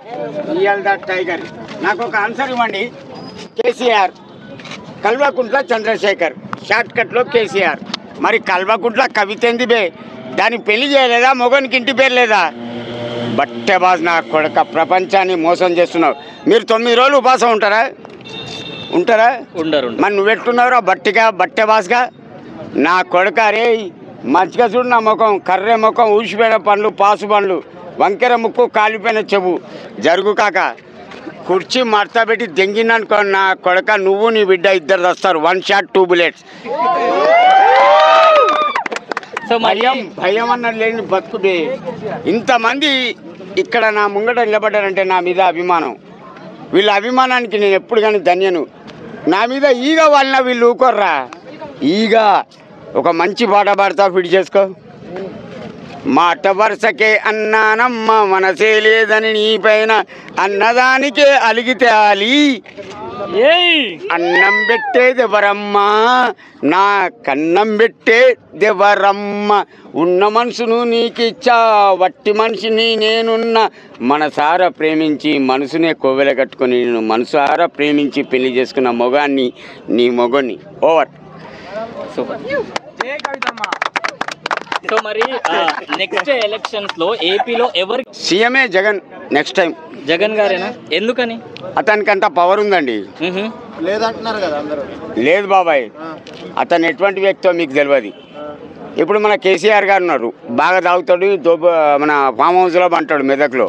Real the tiger. నాకు ఒక answer ఇవ్వండి. కేసీఆర్, కల్వకుంట్ల చంద్రశేఖర్, షార్ట్ కట్లో కేసీఆర్. మరి కల్వకుంట్ల కవిత ఏంది బే? దాన్ని పెళ్లి చేయలేదా? మొగనికి ఇంటి పేరు లేదా? బట్టెబాజ్ నా కొడుక, ప్రపంచాన్ని మోసం చేస్తున్నావు. మీరు 9 రోజులు ఉపాసం ఉంటారా? ఉండరు. మరి నువ్వెట్టున్నావురా బట్టెబాజ్గా నా కొడుక. రే మంచిగా చూడు నా ముఖం, కర్రె ముఖం, ఊసిపోయిన పండ్లు, పాసు పండ్లు, వంకెర ముక్కు, కాలిపోయిన చెవు. జరుగు కాక కుర్చీ మడత పెట్టి దెంగిననుకో నా కొడుక, నువ్వు నీ బిడ్డ ఇద్దరు వస్తారు. 1 షాట్ 2 bullets. భయం అన్నది లేని బతుకుడే. ఇంతమంది ఇక్కడ నా ముంగట నిలబడ్డారంటే నా మీద అభిమానం. వీళ్ళ అభిమానానికి నేను ఎప్పుడు కానీ ధన్యను. నా మీద ఈగ వాళ్ళ వీళ్ళు ఊకోర్రా. ఈగ ఒక మంచి పాట పాడతా, ఫిట్ చేసుకో. మాట వరుసకే అన్నానమ్మ, మనసే లేదని నీ పైన అన్నదానికే అలిగితే ఆలి. అన్నం పెట్టేదెవరమ్మా, నా కన్నం పెట్టేదెవరమ్మ. ఉన్న మనసును నీకిచ్చా, వట్టి మనిషిని నేనున్న. మనసారా ప్రేమించి మనసునే కోవెల కట్టుకొని నేను మనసారా ప్రేమించి పెళ్లి చేసుకున్న మొగాన్ని, నీ మొగని. ఓవర్. సూపర్. సో మరి నెక్స్ట్ ఎలక్షన్స్ లో ఏపీలో ఎవరు సీఎమే? జగన్. నెక్స్ట్ టైం జగన్ గారేనా? ఎందుకని? అతనికి అంత పవర్ ఉందండి. లేదంటున్నారు కదా అందరూ. లేదు బాబాయ్, అతను ఎటువంటి వ్యక్తో మీకు తెలియదు. ఇప్పుడు మన కేసీఆర్ గారు ఉన్నారు, బాగా తాగుతాడు, మన ఫామ్ హౌస్లో అంటాడు, మెదక్లో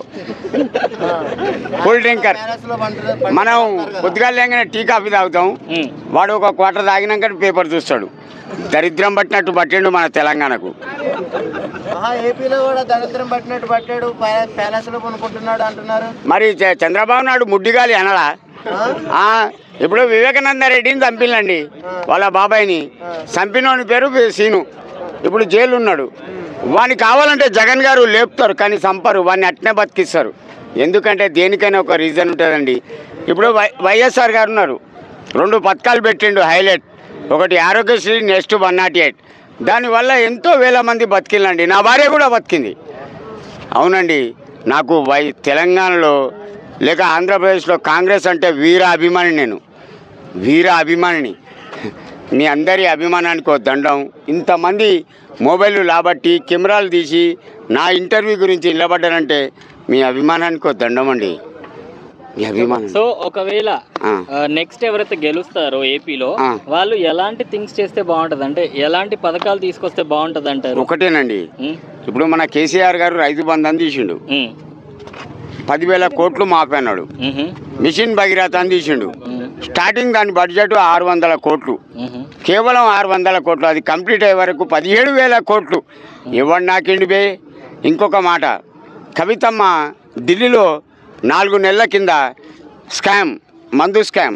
కూల్ డ్రింకర్. మనం కొద్దిగా లేగానే టీ కాఫీ తాగుతాం, వాడు ఒక క్వార్టర్ తాగినాక పేపర్ చూస్తాడు. దరిద్రం పట్టినట్టు పట్టిండు మన తెలంగాణకు. ఏపీలో కూడా దరిద్రం పట్టినట్టు పట్టాడు, ప్యాలెస్ లో కొనుక్కుంటున్నాడు అంటున్నారు. మరి చంద్రబాబు నాయుడు ముడ్డిగాలి అనలా? ఇప్పుడు వివేకానంద రెడ్డిని చంపిల్లండి, వాళ్ళ బాబాయిని. చంపినోని పేరు సీను. ఇప్పుడు జైలు ఉన్నాడు. వాని కావాలంటే జగన్ గారు లేపుతారు, కానీ చంపరు, వాడిని అట్నే బతికిస్తారు. ఎందుకంటే దేనికైనా ఒక రీజన్ ఉంటుందండి. ఇప్పుడు వైఎస్ఆర్ గారు ఉన్నారు, 2 పథకాలు పెట్టిండు హైలైట్. ఒకటి ఆరోగ్యశ్రీ, నెక్స్ట్ 108. దానివల్ల ఎంతో వేల మంది బతికిందండి. నా భార్య కూడా బతికింది. అవునండి, నాకు తెలంగాణలో లేక ఆంధ్రప్రదేశ్లో కాంగ్రెస్ అంటే వీర అభిమాని. నేను వీర అభిమానిని. మీ అందరి అభిమానానికి దండం. ఇంతమంది మొబైల్ లాబట్టి కెమెరాలు తీసి నా ఇంటర్వ్యూ గురించి నిలబడ్డారంటే మీ అభిమానానికి దండం అండి, మీ అభిమానం. సో ఒకవేళ నెక్స్ట్ ఎవరైతే గెలుస్తారో ఏపీలో, వాళ్ళు ఎలాంటి థింగ్స్ చేస్తే బాగుంటది, అంటే ఎలాంటి పథకాలు తీసుకొస్తే బాగుంటది అంటారు? ఒకటేనండి, ఇప్పుడు మన కేసీఆర్ గారు రైతు బంధు తీసిండు, 10,000 కోట్లు మాపన్నాడు. మిషన్ భగీరథ అని తీసిండు. స్టార్టింగ్ దాని బడ్జెట్ 600 కోట్లు, కేవలం 600 కోట్లు. అది కంప్లీట్ అయ్యే వరకు 17,000 కోట్లు. ఎవడు నాకిండి బే. ఇంకొక మాట, కవితమ్మ ఢిల్లీలో 4 నెలల కింద స్కామ్, మందు స్కామ్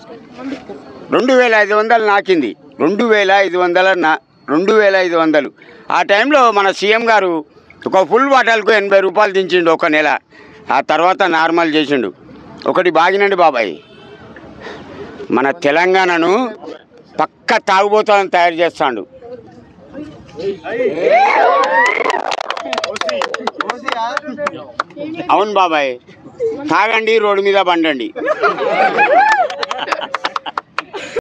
2,500 నాకింది. 2,500. ఆ టైంలో మన సీఎం గారు ఒక ఫుల్ బాటల్కు 80 రూపాయలు దించిండు ఒక నెల. ఆ తర్వాత నార్మల్ చేసిండు. ఒకటి బాగినండి బాబాయ్, మన తెలంగాణను పక్క తాగుబోతాలను తయారు చేస్తాడు. అవును బాబాయ్, తాగండి, రోడ్డు మీద బండండి.